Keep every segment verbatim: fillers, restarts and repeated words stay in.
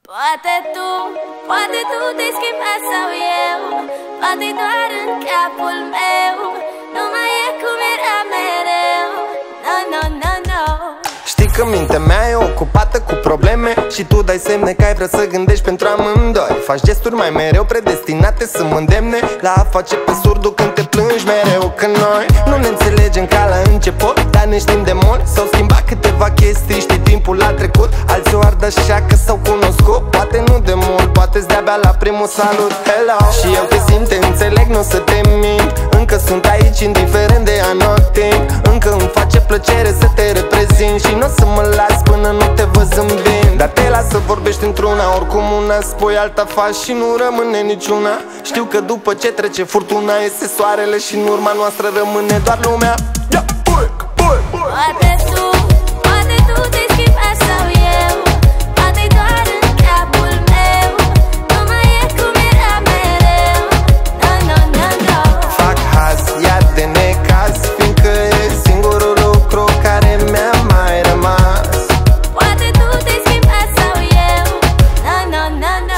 Poate tu, poate tu te-ai schimbat sau eu, poate doar în capul meu nu mai e cum era mereu. No, no, no, no. Știi că mintea mea e ocupată cu probleme și tu dai semne că ai vrea să gândești pentru amândoi. Faci gesturi mai mereu predestinate să mă îndemne la a face pe surdu când te plângi mereu. Că noi nu ne înțelegem ca la început, dar ne știm de mult. S-au schimbat câteva chestii, știi, timpul a trecut. Alții o ard așa că s-au cunoscut, poate nu de mult, poate-ți de-abia la primul salut. Hello. Și eu te simt, te înțeleg, nu să te mint. Încă sunt aici indiferent de anotimp. Încă îmi face plăcere să te reprezint și nu o să mă las până nu te văd zâmbind. Dar te las să vorbești într-una, oricum una spui, alta faci și nu rămâne niciuna. Știu că după ce trece furtuna iese soarele și în urma noastră rămâne doar lumea. Poate tu, poate tu te-ai schimbat sau eu, poate doar în capul meu nu mai e cum era mereu. No, no, no, no. Fac haz, iar de necaz, fiindcă e singurul lucru care mi-a mai rămas. Poate tu te-ai schimbat sau eu. No, no, no, no.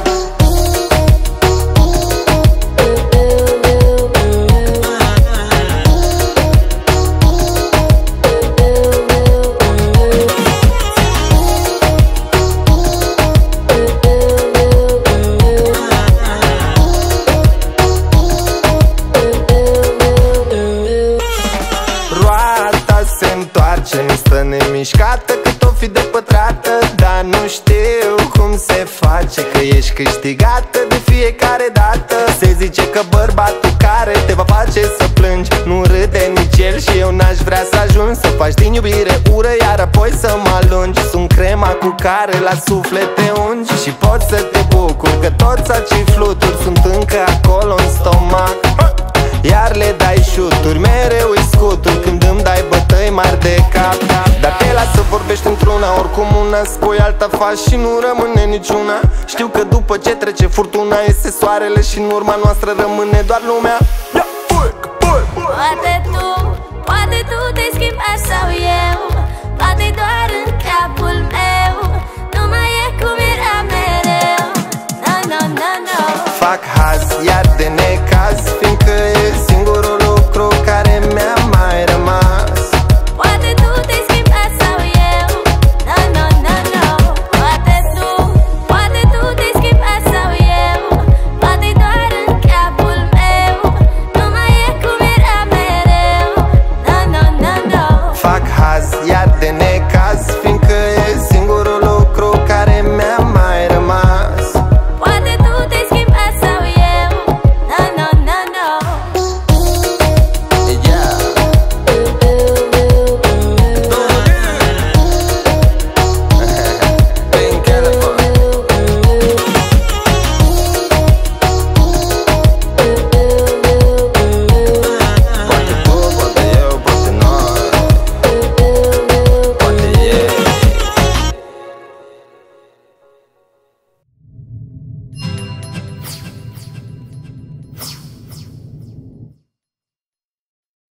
Roata se întoarce, nu stă nemișcată cât o fi de pătrată. Dar nu știu cum se face că ești câștigată de fiecare dată. Se zice că bărbatul care te va face să plângi nu râde nici el și eu n-aș vrea să ajung să faci din iubire ură, iar apoi să mă alungi. Sunt crema cu care la suflet te ungi și poți să te bucuri că toți acei fluturi sunt încă acolo în stomac. Iar le dai șuturi, mereu îi scuturi când îmi dai bătăi mari de cap. Dar te las să vorbești într-una, oricum una spui, alta faci și nu rămâne niciuna. Știu că după ce trece furtuna iese soarele și în urma noastră rămâne doar lumea. Poate tu, poate tu te-ai schimbat sau eu, poate doar în